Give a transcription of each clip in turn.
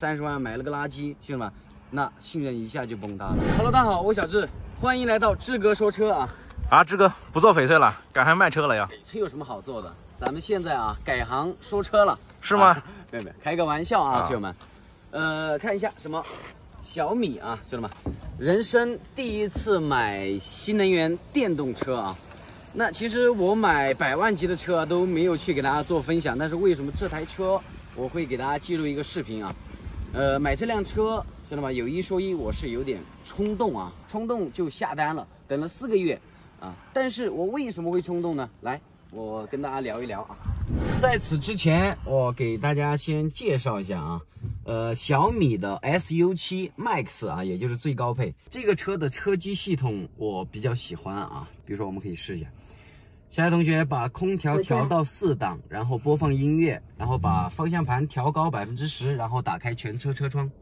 30万买了个垃圾，兄弟们，那信任一下就崩塌了。Hello， 大家好，我小智，欢迎来到志哥说车啊。 志哥不做翡翠了，改行卖车了呀？ 翡翠有什么好做的？咱们现在啊改行说车了， 是吗？ 没，开个玩笑啊，兄弟们。看一下什么小米啊，兄弟们，人生第一次买新能源电动车啊。那其实我买100万级的车都没有去给大家做分享，但是为什么这台车我会给大家记录一个视频啊？买这辆车，兄弟们，有一说一，我是有点冲动啊，冲动就下单了，等了4个月啊。但是我为什么会冲动呢？来，我跟大家聊一聊啊。在此之前，我给大家先介绍一下啊，小米的 SU7 Max 啊，也就是最高配这个车的车机系统我比较喜欢啊。比如说，我们可以试一下。下一位同学把空调调到4档，然后播放音乐，然后把方向盘调高10%，然后打开全车车窗。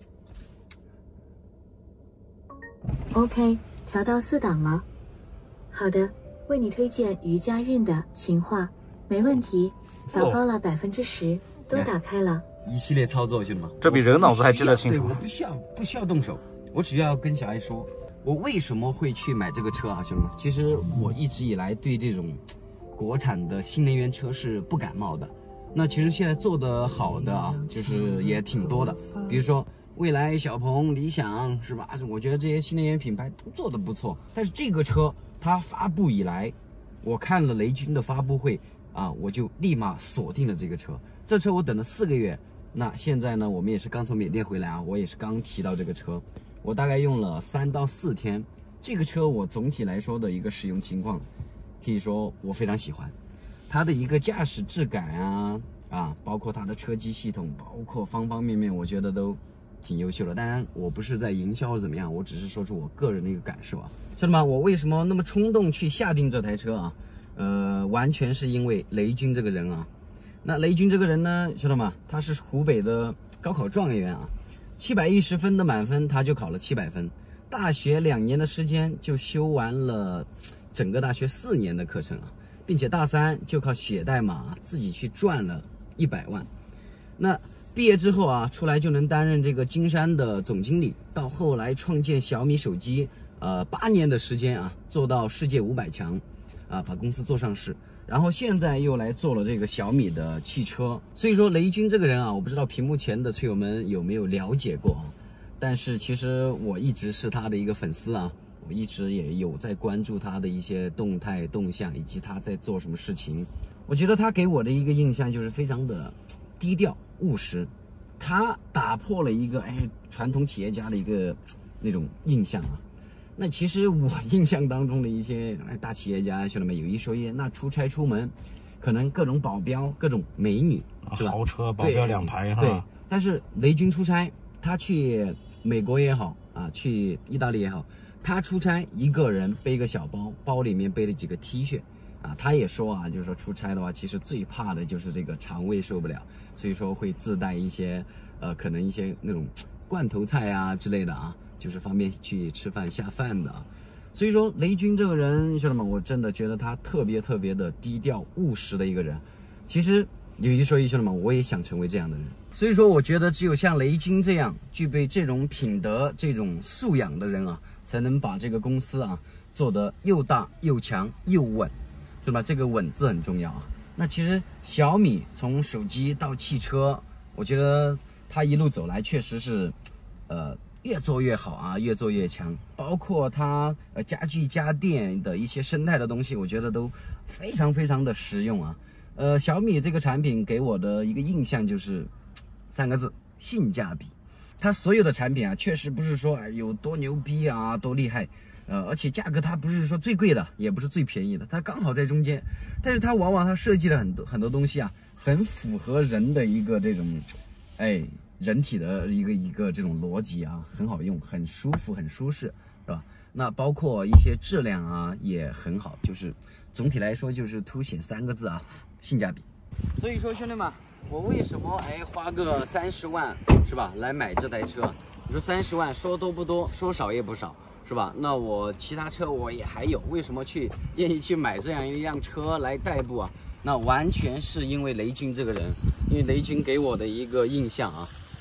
OK， 调到4档了。好的，为你推荐于家韵的情话，没问题。调高了10%，都打开了。 一系列操作，兄弟们， 这比人脑子还记得清楚。 对，我不需要动手，我只要跟小爱说，我为什么会去买这个车啊，兄弟们？其实我一直以来对这种国产的新能源车是不感冒的。那其实现在做得好的啊，就是也挺多的，比如说蔚来、小鹏、理想，是吧？我觉得这些新能源品牌都做得不错。但是这个车它发布以来，我看了雷军的发布会啊，我就立马锁定了这个车。这车我等了4个月，那现在呢，我们也是刚从缅甸回来啊，我也是刚提到这个车，我大概用了3到4天。这个车我总体来说的一个使用情况，可以说我非常喜欢它的一个驾驶质感啊，包括它的车机系统，包括方方面面，我觉得都挺优秀的。当然，我不是在营销怎么样，我只是说出我个人的一个感受啊。兄弟们，我为什么那么冲动去下定这台车啊？完全是因为雷军这个人啊。那雷军这个人呢，兄弟们，他是湖北的高考状元啊，710分的满分，他就考了700分。大学2年的时间就修完了整个大学4年的课程啊，并且大3就靠写代码自己去赚了100万。那毕业之后啊，出来就能担任这个金山的总经理，到后来创建小米手机，8年的时间啊，做到世界500强啊，把公司做上市。然后现在又来做了这个小米的汽车，所以说雷军这个人啊，我不知道屏幕前的车友们有没有了解过啊？但是其实我一直是他的一个粉丝啊，我一直也有在关注他的一些动态动向，以及他在做什么事情。我觉得他给我的一个印象就是非常的低调务实，他打破了一个传统企业家的一个那种印象啊。那其实我印象当中的一些大企业家，兄弟们，有一说一，那出差出门，可能各种保镖、各种美女，是吧？ 豪车保镖2排哈。 对。但是雷军出差，他去美国也好啊，去意大利也好，他出差一个人背个小包，包里面背了几个 T 恤啊。他也说啊，就是说出差的话，其实最怕的就是这个肠胃受不了，所以说会自带一些可能一些那种罐头菜啊之类的啊。就是方便去吃饭下饭的，所以说雷军这个人，兄弟们，我真的觉得他特别的低调务实的一个人。其实有一说一，兄弟们，我也想成为这样的人。所以说，我觉得只有像雷军这样具备这种品德、这种素养的人啊，才能把这个公司啊做得又大又强又稳，是吧？这个稳字很重要啊。那其实小米从手机到汽车，我觉得它一路走来确实是，越做越好啊，越做越强，包括它家具家电的一些生态的东西，我觉得都非常的实用啊。小米这个产品给我的一个印象就是3个字：性价比。它所有的产品啊，确实不是说有多牛逼啊，多厉害，而且价格它不是说最贵的，也不是最便宜的，它刚好在中间。但是它往往它设计了很多东西啊，很符合人的一个这种，人体的一个这种逻辑啊，很好用，很舒服，很舒适，是吧？那包括一些质量啊也很好，就是总体来说就是凸显3个字啊，性价比。所以说兄弟们，我为什么花个30万是吧来买这台车？你说30万说多不多，说少也不少，是吧？那我其他车我也还有，为什么愿意去买这样一辆车来代步啊？那完全是因为雷军这个人，因为雷军给我的一个印象啊。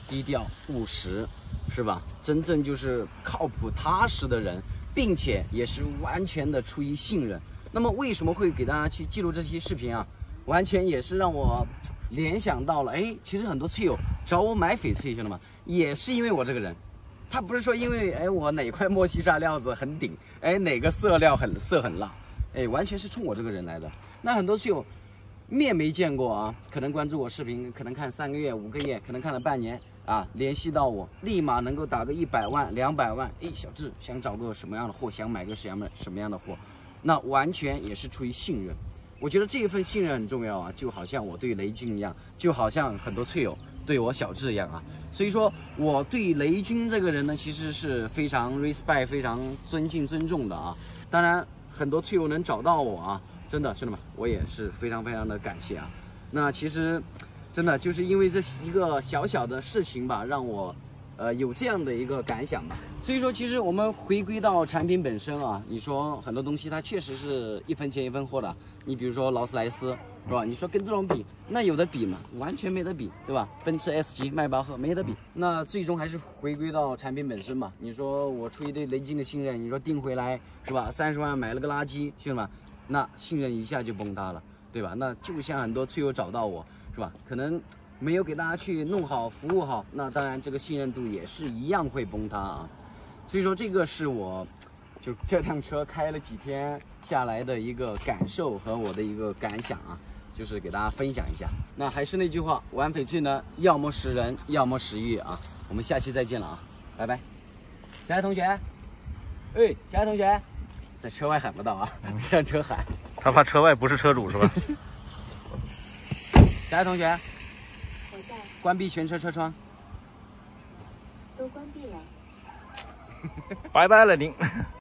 低调务实，是吧？真正就是靠谱踏实的人，并且也是完全的出于信任。那么为什么会给大家去记录这期视频啊？完全也是让我联想到了，哎，其实很多车友找我买翡翠，兄弟们，也是因为我这个人。他不是说因为我哪块莫西沙料子很顶，哪个色料色很辣，完全是冲我这个人来的。那很多车友面没见过啊，可能关注我视频，可能看3个月、5个月，可能看了半年啊，联系到我，立马能够打个100万、200万，小智想找个什么样的货，想买个什么样的货，那完全也是出于信任。我觉得这一份信任很重要啊，就好像我对雷军一样，就好像很多车友对我小智一样啊。所以说我对雷军这个人呢，其实是非常 respect、非常尊敬、尊重的啊。当然，很多车友能找到我啊，真的兄弟们，我也是非常的感谢啊。那其实真的就是因为这一个小小的事情吧，让我有这样的一个感想吧。所以说，其实我们回归到产品本身啊，你说很多东西它确实是1分钱1分货的。你比如说劳斯莱斯，是吧？你说跟这种比，那有的比吗？完全没得比，对吧？奔驰 S 级、迈巴赫没得比。那最终还是回归到产品本身嘛。你说我出于对雷军的信任，你说订回来是吧？30万买了个垃圾，兄弟们，那信任一下就崩塌了，对吧？那就像很多车友找到我，是吧？可能没有给大家去弄好、服务好，那当然这个信任度也是一样会崩塌啊。所以说这个是我就这辆车开了几天下来的一个感受和我的一个感想啊，就是给大家分享一下。那还是那句话，玩翡翠呢，要么识人，要么识玉啊。我们下期再见了啊，拜拜。小爱同学，小爱同学，在车外喊不到啊，上车喊。 他怕车外不是车主是吧？ 小爱同学， 我在。 关闭全车车窗。 都关闭了。 拜拜了您。